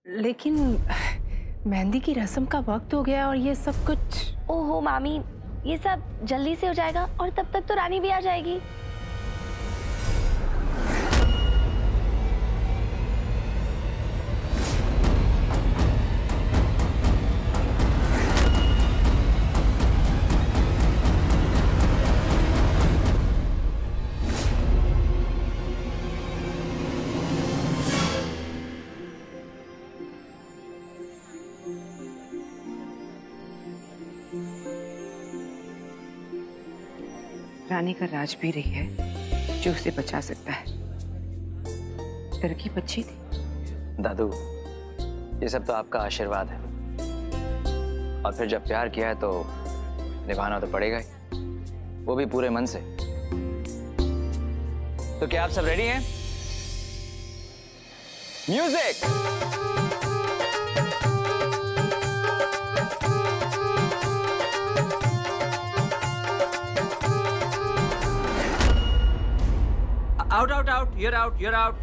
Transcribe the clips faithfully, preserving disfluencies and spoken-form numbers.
लेकिन मेहंदी की रस्म का वक्त हो गया और ये सब कुछ। ओहो मामी, ये सब जल्दी से हो जाएगा और तब तक तो रानी भी आ जाएगी। रानी का राज भी रही है जो उसे बचा सकता है। तरकीब अच्छी थी। दादू, ये सब तो आपका आशीर्वाद है, और फिर जब प्यार किया है तो निभाना तो पड़ेगा ही, वो भी पूरे मन से। तो क्या आप सब रेडी हैं? Music. Out, out, out. You're out. You're out.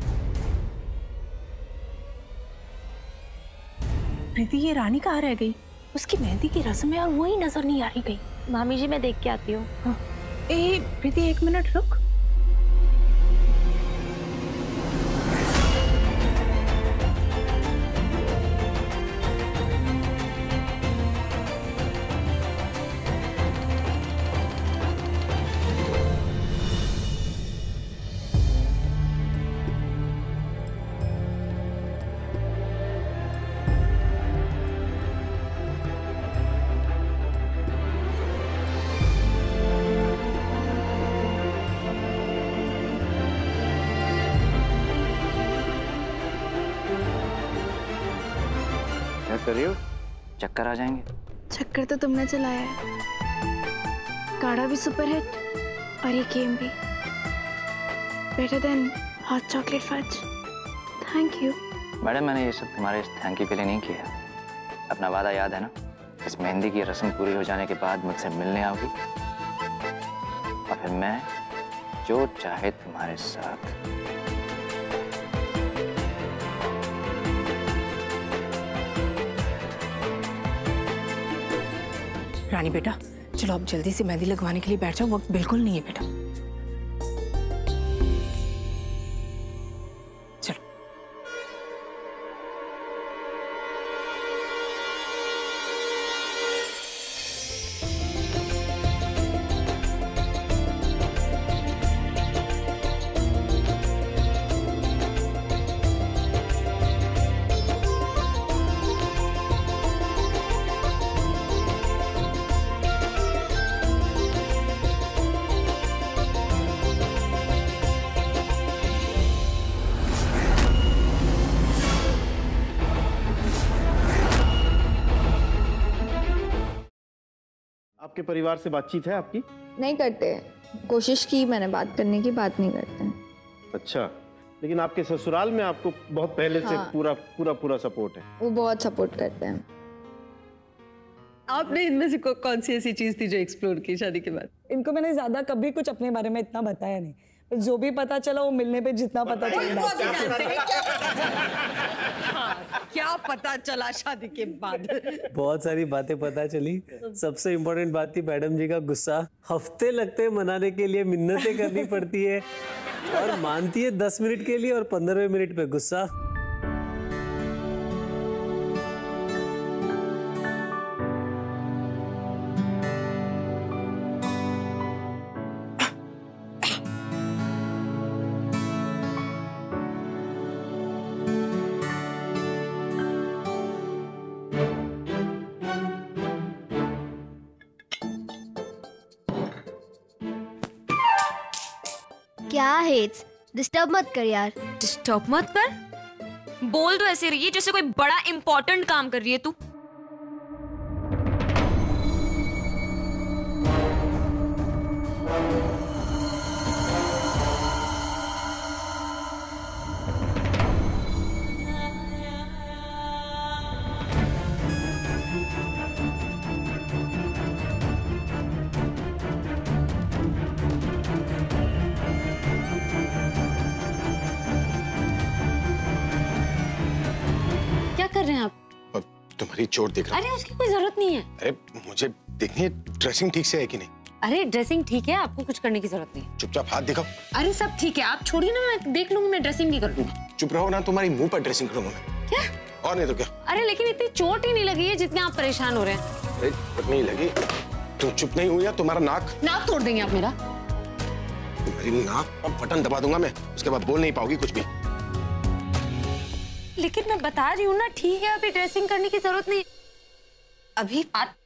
Preeti, ये रानी कहाँ रह गई? उसकी मेहंदी की रस्म है और वो ही नजर नहीं आ रही गई। मामी जी, मैं देख के आती हूँ। हाँ। ए प्रीति, एक मिनट रुक। कर रही हो? चक्कर आ जाएंगे। चक्कर तो तुमने चलाया है। काढ़ा भी सुपर हिट और ये गेम भी। Better then hot chocolate fudge. Thank you. Madam, मैंने ये सब तुम्हारे इस थैंक यू के लिए नहीं किया। अपना वादा याद है ना? इस मेहंदी की रस्म पूरी हो जाने के बाद मुझसे मिलने आओगी और फिर मैं जो चाहे तुम्हारे साथ। रानी बेटा, चलो अब जल्दी से मेहंदी लगवाने के लिए बैठ जाओ, वक्त बिल्कुल नहीं है बेटा। चलो। आपके परिवार से बातचीत है आपकी? नहीं करते। कोशिश की मैंने बात करने की, बात नहीं करते। अच्छा, लेकिन आपके ससुराल में आपको बहुत पहले हाँ। से पूरा पूरा पूरा सपोर्ट है? वो बहुत सपोर्ट करते हैं। आपने इनमें से कौन सी ऐसी चीज थी जो एक्सप्लोर की शादी के बाद? इनको मैंने ज्यादा कभी कुछ अपने बारे में इतना बताया नहीं, जो भी पता चला वो मिलने पे जितना पता चला। क्या पता चला शादी के बाद? बहुत सारी बातें पता चली। सबसे इम्पोर्टेंट बात थी मैडम जी का गुस्सा। हफ्ते लगते हैं मनाने के लिए, मिन्नतें करनी पड़ती है और मानती है दस मिनट के लिए और पंद्रहवें मिनट पे गुस्सा। क्या हेट्स, डिस्टर्ब मत कर यार। डिस्टर्ब मत कर? बोल तो ऐसे रही है जैसे कोई बड़ा इंपॉर्टेंट काम कर रही है तू। क्या कर रहे हैं आप? तुम्हारी चोट देख रहा हूं। अरे उसकी कोई जरूरत नहीं है। अरे मुझे देखनी है ड्रेसिंग ठीक से है कि नहीं। अरे ड्रेसिंग ठीक है, आपको कुछ करने की जरूरत नहीं। चुपचाप हाथ दिखाओ। अरे सब ठीक है, आप छोड़िए ना, मैं देख लूंगी, मैं ड्रेसिंग भी कर लूंगी। चुप रहो ना, तुम्हारी मुंह पर ड्रेसिंग करूंगा मैं। क्या? और नहीं तो क्या। अरे लेकिन इतनी चोट ही नहीं लगी है जितने आप परेशान हो रहे हैं। अरे चोट नहीं लगी, तुम चुप नहीं हुई या तुम्हारा नाक नाक तोड़ देंगे आप मेरा। तुम्हारी नाक पर बटन दबा दूंगा मैं, उसके बाद बोल नहीं पाओगी कुछ भी। लेकिन मैं बता रही हूँ ना, ठीक है, अभी ड्रेसिंग करने की जरूरत नहीं। अभी आप